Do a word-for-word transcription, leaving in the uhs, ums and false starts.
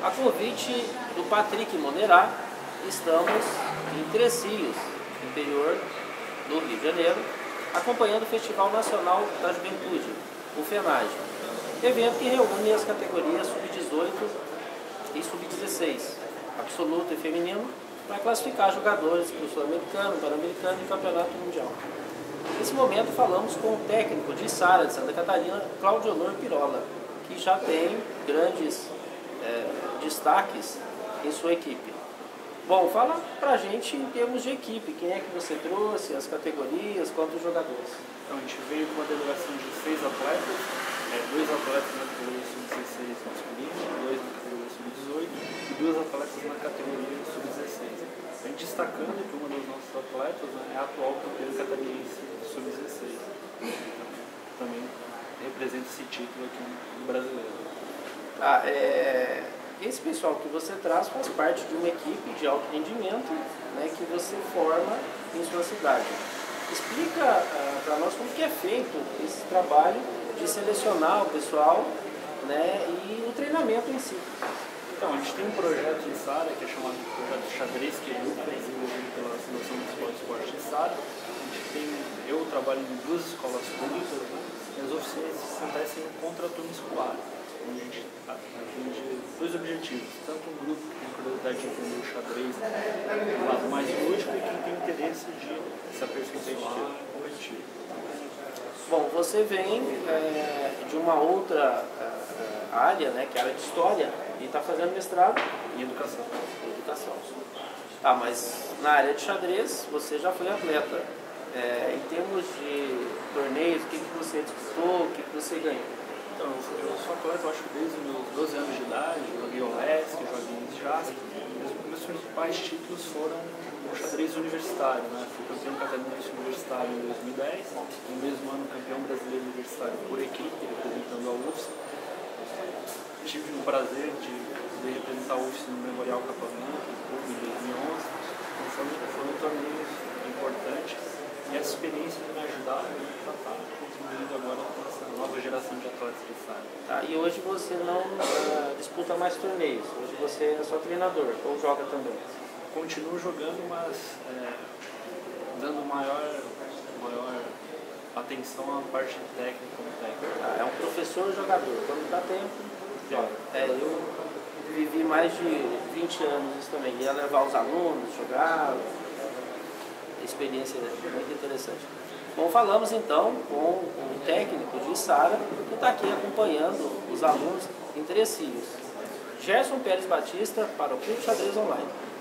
A convite do Patrick Monerá, estamos em Trecios, interior do Rio de Janeiro, acompanhando o Festival Nacional da Juventude, o FENAGE, evento que reúne as categorias sub dezoito e sub dezesseis, absoluto e feminino, para classificar jogadores para o Sul-Americano, Pan-Americano e Campeonato Mundial. Nesse momento falamos com o técnico de Içara, de Santa Catarina, Claudio Honor Pirola, que já tem grandes é, destaques em sua equipe. Bom, fala pra gente em termos de equipe, quem é que você trouxe, as categorias, quantos jogadores? Então, a gente veio com uma delegação de seis atletas, é, dois atletas na categoria sub dezesseis masculino, dois na categoria sub dezoito e duas atletas na categoria sub dezesseis. A gente destacando que uma das nossas atletas, né, é a atual campeã catarinense sub dezesseis. Então, também representa esse título aqui no brasileiro. Ah, é... Esse pessoal que você traz faz parte de uma equipe de alto rendimento, né, que você forma em sua cidade. Explica ah, para nós como que é feito esse trabalho de selecionar o pessoal, né, e o treinamento em si. Então, a gente tem um projeto em Içara que é chamado de Projeto Xadrez, que é desenvolvido pela Associação Municipal de Esporte de Içara. A gente tem, eu trabalho em duas escolas públicas, né, e as oficinas acontecem contra a turma escolar. A gente atinge dois objetivos, tanto um grupo que tem curiosidade de aprender o xadrez do lado mais lúdico e quem tem interesse de se aperfeiçoar competitivo. Bom, você vem é, de uma outra é, área, né, que é a área de História, e está fazendo mestrado em Educação. Em Educação. Tá, mas na área de xadrez você já foi atleta. É, em termos de torneios, o que, que você disputou, o que, que você ganhou? Então, eu sou atleta, eu acho que desde os meus doze anos de idade, joguei O L E S C, joguei J A S C. Meus, meus principais títulos foram no xadrez universitário, né? Fui campeão catarinense universitário em dois mil e dez, no mesmo ano campeão brasileiro universitário por equipe, representando a U F S. Tive o prazer de poder representar a U F S no Memorial Capamento, em dois mil e onze. Então, foram, foram torneios importantes e essa experiência me ajudaram a estar contribuindo agora com essa nova geração de atletas de Içara. Tá, e hoje você não uh, disputa mais torneios, hoje você é só treinador, ou joga também? Continuo jogando, mas é, dando maior, maior atenção à parte técnica como técnico. Ah, é um professor jogador, quando dá tempo, joga. É, eu vivi mais de vinte anos isso também, ia levar os alunos, jogar, experiência muito interessante. Bom, falamos então com o técnico de Içara, que está aqui acompanhando os alunos em Trecios. Gerson Pérez Batista para o Clube Xadrez Online.